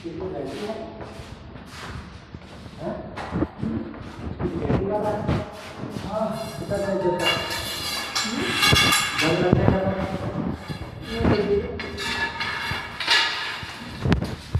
itu ganti ya? Hah? Ganti mana? Ah, kita lanjutkan. Jangan